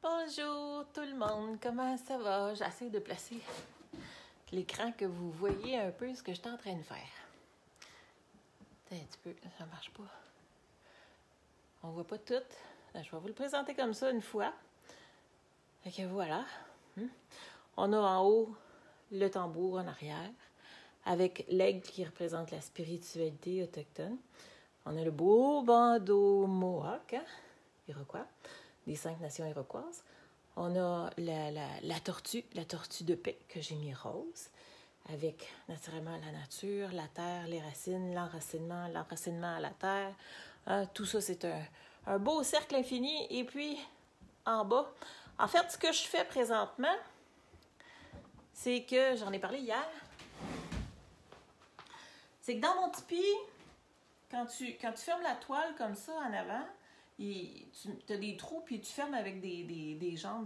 Bonjour tout le monde, comment ça va? J'essaie de placer l'écran que vous voyez un peu ce que je suis en train de faire. Attends un petit peu, ça marche pas. On voit pas tout. Je vais vous le présenter comme ça une fois. Fait que voilà. On a en haut le tambour en arrière, avec l'aigle qui représente la spiritualité autochtone. On a le beau bandeau Mohawk, Iroquois, des 5 nations iroquoises. On a la tortue de paix que j'ai mis rose, avec naturellement la nature, la terre, les racines, l'enracinement à la terre. Tout ça, c'est un beau cercle infini. Et puis, en bas, en fait, ce que je fais présentement, c'est que, j'en ai parlé hier, c'est que dans mon tipi, quand tu fermes la toile comme ça en avant, tu as des trous, puis tu fermes avec des genres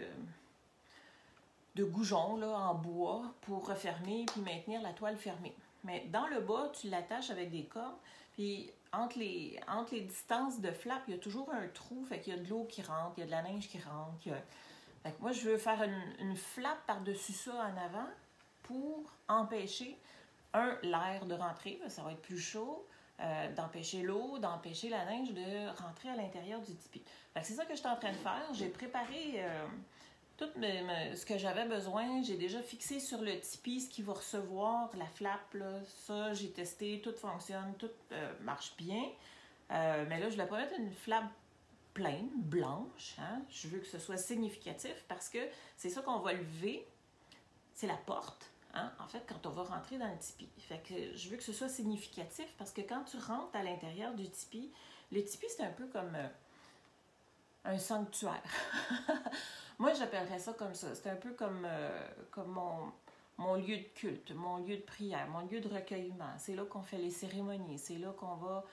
de goujons là, en bois pour refermer puis maintenir la toile fermée. Mais dans le bas, tu l'attaches avec des cordes, puis entre les distances de flap, il y a toujours un trou, fait qu'il y a de l'eau qui rentre, il y a de la neige qui rentre. Fait que moi, je veux faire une flap par-dessus ça en avant pour empêcher, l'air de rentrer, ça va être plus chaud, d'empêcher l'eau, d'empêcher la neige de rentrer à l'intérieur du tipi. C'est ça que je suis en train de faire. J'ai préparé tout ce que j'avais besoin. J'ai déjà fixé sur le tipi ce qui va recevoir la flappe. Là. Ça, j'ai testé, tout fonctionne, tout marche bien. Mais là, je ne voulais pas mettre une flappe pleine, blanche. Hein? Je veux que ce soit significatif parce que c'est ça qu'on va lever. C'est la porte. Hein? En fait, quand on va rentrer dans le tipi. Fait que je veux que ce soit significatif parce que quand tu rentres à l'intérieur du tipi, le tipi, c'est un peu comme un sanctuaire. Moi, j'appellerais ça comme ça. C'est un peu comme mon lieu de culte, mon lieu de prière, mon lieu de recueillement. C'est là qu'on fait les cérémonies. C'est là qu'on va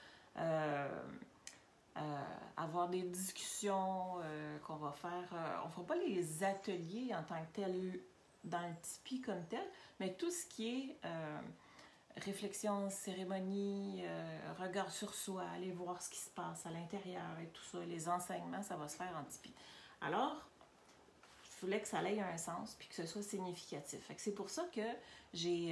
avoir des discussions, qu'on va faire. On ne fera pas les ateliers en tant que tel dans le tipi comme tel, mais tout ce qui est réflexion, cérémonie, regard sur soi, aller voir ce qui se passe à l'intérieur et tout ça, les enseignements, ça va se faire en tipi. Alors, je voulais que ça ait un sens puis que ce soit significatif. Fait que c'est pour ça que j'ai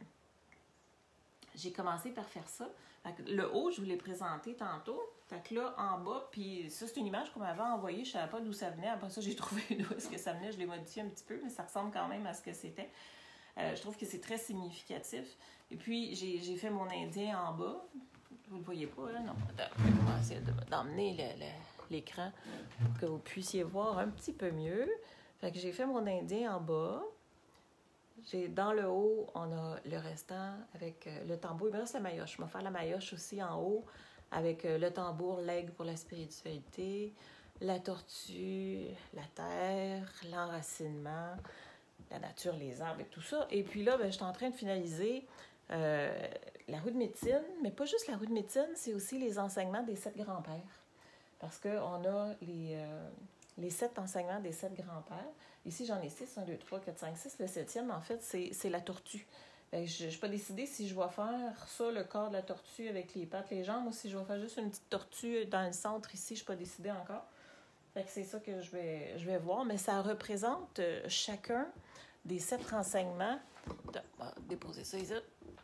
commencé par faire ça. Fait que le haut, je vous l'ai présenté tantôt. Fait que là, en bas, puis ça, c'est une image qu'on m'avait envoyée. Je ne savais pas d'où ça venait. Après ça, j'ai trouvé d'où est-ce que ça venait. Je l'ai modifié un petit peu, mais ça ressemble quand même à ce que c'était. Je trouve que c'est très significatif. Et puis, j'ai fait mon indien en bas. Vous ne le voyez pas, hein? Non. On va essayer d'emmener l'écran pour que vous puissiez voir un petit peu mieux. Fait que j'ai fait mon indien en bas. Dans le haut, on a le restant avec le tambour. Il me reste la maillotche. Je vais faire la maillotche aussi en haut avec le tambour, l'aigle pour la spiritualité, la tortue, la terre, l'enracinement, la nature, les arbres et tout ça. Et puis là, je suis en train de finaliser la roue de médecine, mais pas juste la roue de médecine, c'est aussi les enseignements des 7 grands-pères. Parce qu'on a les 7 enseignements des 7 grands-pères. Ici, j'en ai 6, 1, 2, 3, 4, 5, 6. Le 7e, en fait, c'est la tortue. Je n'ai pas décidé si je vais faire ça, le corps de la tortue avec les pattes, les jambes, ou si je vais faire juste une petite tortue dans le centre ici. Je n'ai pas décidé encore. Fait que c'est ça que je vais voir. Mais ça représente chacun des 7 renseignements. On va déposer ça ici.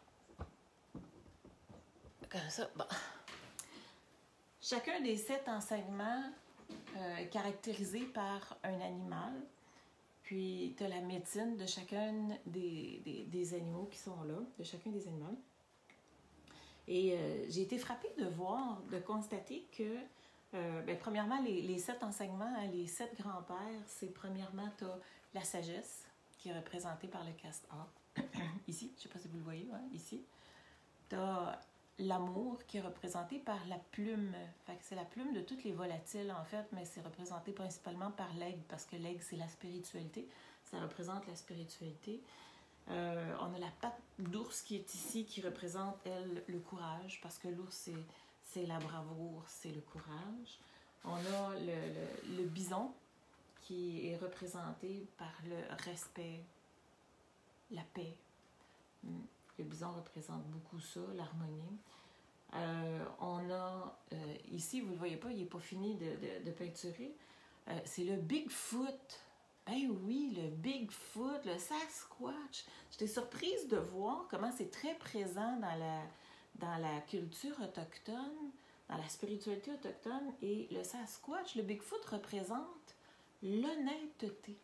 Comme ça. Bon. Chacun des 7 enseignements est caractérisé par un animal. Puis, tu as la médecine de chacun des animaux qui sont là, de chacun des animaux. Et j'ai été frappée de constater que, premièrement, les 7 enseignements, hein, les 7 grands-pères, c'est premièrement, tu as la sagesse, qui est représentée par le castor, ici, je ne sais pas si vous le voyez, hein, ici. Tu as l'amour, qui est représenté par la plume. Fait que c'est la plume de toutes les volatiles, en fait, mais c'est représenté principalement par l'aigle, parce que l'aigle, c'est la spiritualité. Ça représente la spiritualité. On a la patte d'ours qui est ici, qui représente, elle, le courage, parce que l'ours, c'est la bravoure, c'est le courage. On a le bison, qui est représenté par le respect, la paix. Le bison représente beaucoup ça, l'harmonie. On a, ici, vous ne le voyez pas, il n'est pas fini de peinturer. C'est le Bigfoot. Ben oui, le Bigfoot, le Sasquatch. J'étais surprise de voir comment c'est très présent dans la culture autochtone, dans la spiritualité autochtone. Et le Sasquatch, le Bigfoot représente l'honnêteté.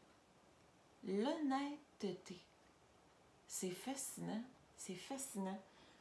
L'honnêteté. C'est fascinant. C'est fascinant.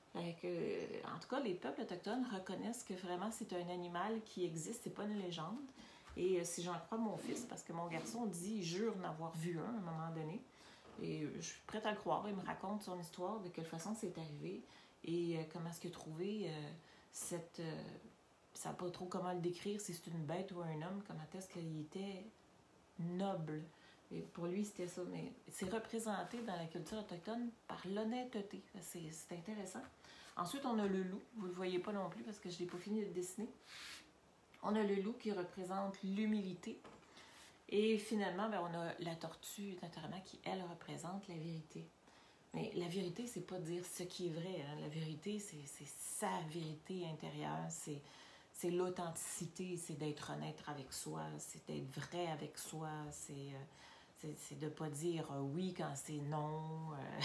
En tout cas, les peuples autochtones reconnaissent que vraiment c'est un animal qui existe, c'est pas une légende. Et si j'en crois mon fils, parce que mon garçon dit, il jure n'avoir vu un à un moment donné. Et je suis prête à le croire. Il me raconte son histoire, de quelle façon c'est arrivé et comment est-ce qu'il a trouvé cette... ça ne pas trop comment le décrire, si c'est une bête ou un homme, comment est-ce qu'il était noble. Et pour lui, c'était ça. Mais c'est représenté dans la culture autochtone par l'honnêteté. C'est intéressant. Ensuite, on a le loup. Vous ne le voyez pas non plus parce que je n'ai pas fini de le dessiner. On a le loup qui représente l'humilité. Et finalement, ben, on a la tortue, naturellement, qui, elle, représente la vérité. Mais la vérité, c'est pas dire ce qui est vrai. Hein. La vérité, c'est sa vérité intérieure. C'est l'authenticité, c'est d'être honnête avec soi, c'est d'être vrai avec soi, c'est de ne pas dire oui quand c'est non.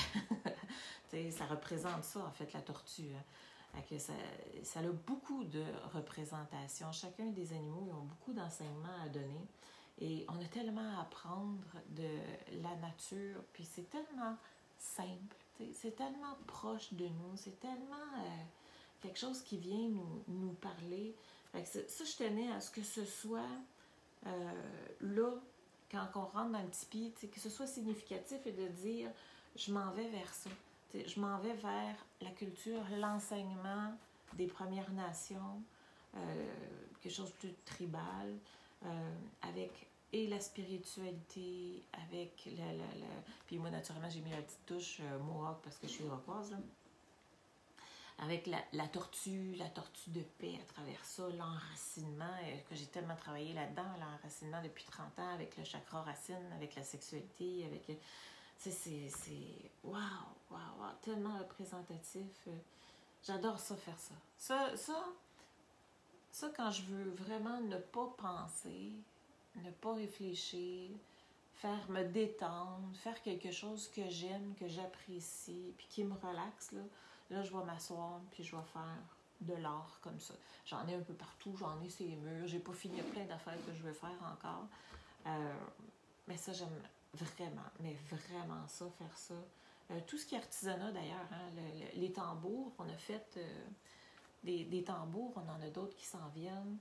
Ça représente ça, en fait, la tortue. Hein. Ça a beaucoup de représentations. Chacun des animaux, ils ont beaucoup d'enseignements à donner. Et on a tellement à apprendre de la nature, puis c'est tellement simple, c'est tellement proche de nous, c'est tellement quelque chose qui vient nous parler. Fait que ça, je tenais à ce que ce soit là, quand on rentre dans le tipi, que ce soit significatif et de dire je m'en vais vers ça. Je m'en vais vers la culture, l'enseignement des Premières Nations, quelque chose de plus tribal, avec et la spiritualité, avec puis moi, naturellement, j'ai mis la petite touche Mohawk parce que je suis iroquoise, là. Avec la tortue de paix à travers ça, l'enracinement, que j'ai tellement travaillé là-dedans, l'enracinement depuis 30 ans, avec le chakra racine, avec la sexualité, avec... C'est wow, tellement représentatif. J'adore ça, faire ça. Ça, quand je veux vraiment ne pas penser, ne pas réfléchir, me détendre, faire quelque chose que j'aime, que j'apprécie, puis qui me relaxe, là, je vais m'asseoir, puis je vais faire de l'art comme ça. J'en ai un peu partout, j'en ai ces murs, j'ai pas fini, il y a plein d'affaires que je veux faire encore. Mais ça, j'aime vraiment ça, faire ça. Tout ce qui est artisanat d'ailleurs, hein, les tambours, on a fait des tambours, on en a d'autres qui s'en viennent.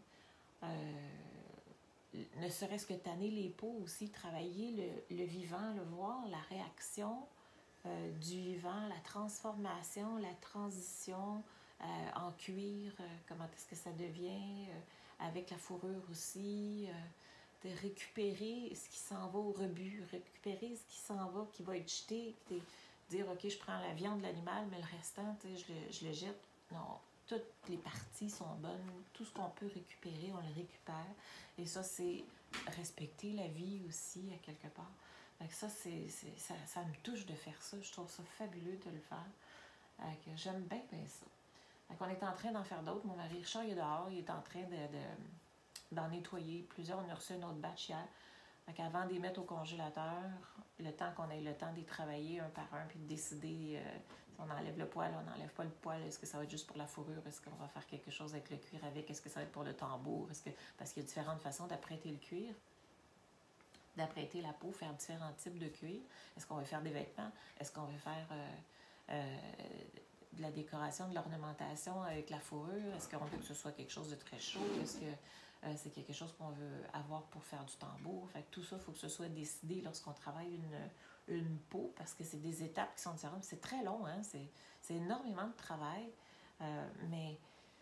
Ne serait-ce que tanner les peaux aussi, travailler le vivant, le voir, la réaction du vivant, la transformation, la transition en cuir, comment est-ce que ça devient, avec la fourrure aussi, de récupérer ce qui s'en va au rebut, récupérer ce qui s'en va, qui va être jeté, dire ok, je prends la viande de l'animal, mais le restant, je le jette. Non, toutes les parties sont bonnes, tout ce qu'on peut récupérer, on le récupère. Et ça, c'est respecter la vie aussi, à quelque part. Donc ça, ça me touche de faire ça. Je trouve ça fabuleux de le faire. J'aime bien ça. Donc on est en train d'en faire d'autres. Mon mari Richard, il est dehors, il est en train d'en nettoyer plusieurs. On a reçu un autre batch hier. Donc avant de les mettre au congélateur, le temps qu'on ait le temps d'y travailler un par un, puis de décider si on enlève le poil, on n'enlève pas le poil, est-ce que ça va être juste pour la fourrure, est-ce qu'on va faire quelque chose avec le cuir avec, est-ce que ça va être pour le tambour, parce qu'il y a différentes façons d'apprêter le cuir, d'apprêter la peau, faire différents types de cuir. Est-ce qu'on va faire des vêtements? Est-ce qu'on va faire de la décoration, de l'ornementation avec la fourrure? Est-ce qu'on veut que ce soit quelque chose de très chaud? Est-ce que c'est quelque chose qu'on veut avoir pour faire du tambour? Fait que tout ça, il faut que ce soit décidé lorsqu'on travaille une peau, parce que c'est des étapes qui sont différentes. C'est très long, hein? C'est énormément de travail. Mais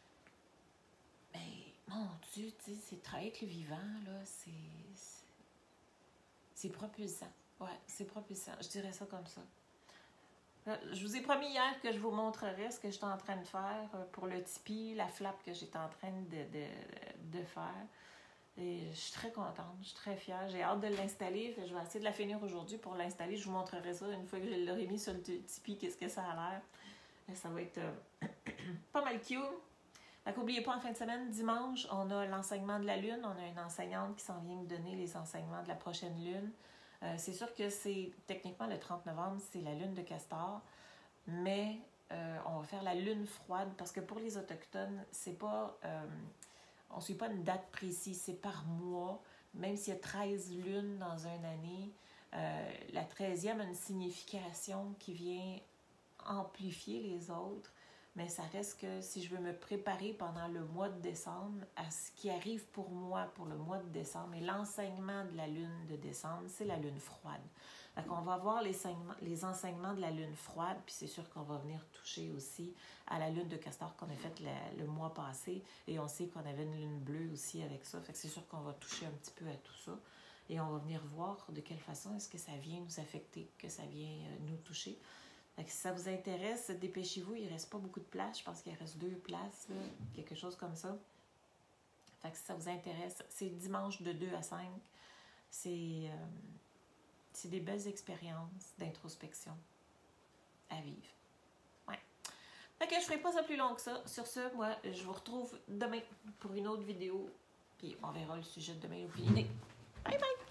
mon Dieu, tu sais, c'est travailler avec le vivant, là, c'est propulsant. Ouais, c'est propulsant. Je dirais ça comme ça. Je vous ai promis hier que je vous montrerai ce que j'étais en train de faire pour le tipi, la flappe que j'étais en train de faire. Et je suis très contente, je suis très fière. J'ai hâte de l'installer. Je vais essayer de la finir aujourd'hui pour l'installer. Je vous montrerai ça une fois que je l'aurai mis sur le tipi, qu'est-ce que ça a l'air. Ça va être pas mal cute. Donc, n'oubliez pas, en fin de semaine, dimanche, on a l'enseignement de la Lune. On a une enseignante qui s'en vient de donner les enseignements de la prochaine Lune. C'est sûr que c'est, techniquement, le 30 novembre, c'est la Lune de Castor. Mais on va faire la Lune froide parce que pour les Autochtones, c'est pas... on ne suit pas une date précise, c'est par mois. Même s'il y a 13 lunes dans une année, la 13e a une signification qui vient amplifier les autres. Mais ça reste que si je veux me préparer pendant le mois de décembre à ce qui arrive pour moi pour le mois de décembre, et l'enseignement de la lune de décembre, c'est la lune froide. Donc, on va voir les enseignements de la lune froide, puis c'est sûr qu'on va venir toucher aussi à la lune de Castor qu'on a faite le mois passé, et on sait qu'on avait une lune bleue aussi avec ça, fait que c'est sûr qu'on va toucher un petit peu à tout ça, et on va venir voir de quelle façon est-ce que ça vient nous affecter, que ça vient nous toucher. Donc, si ça vous intéresse, dépêchez-vous, il ne reste pas beaucoup de place, je pense qu'il reste 2 places, là, quelque chose comme ça. Fait que si ça vous intéresse, c'est dimanche de 2 à 5, c'est des belles expériences d'introspection à vivre. Ouais. Fait que je ne ferai pas ça plus long que ça. Sur ce, moi, je vous retrouve demain pour une autre vidéo. Puis on verra le sujet de demain au clinique. Bye bye!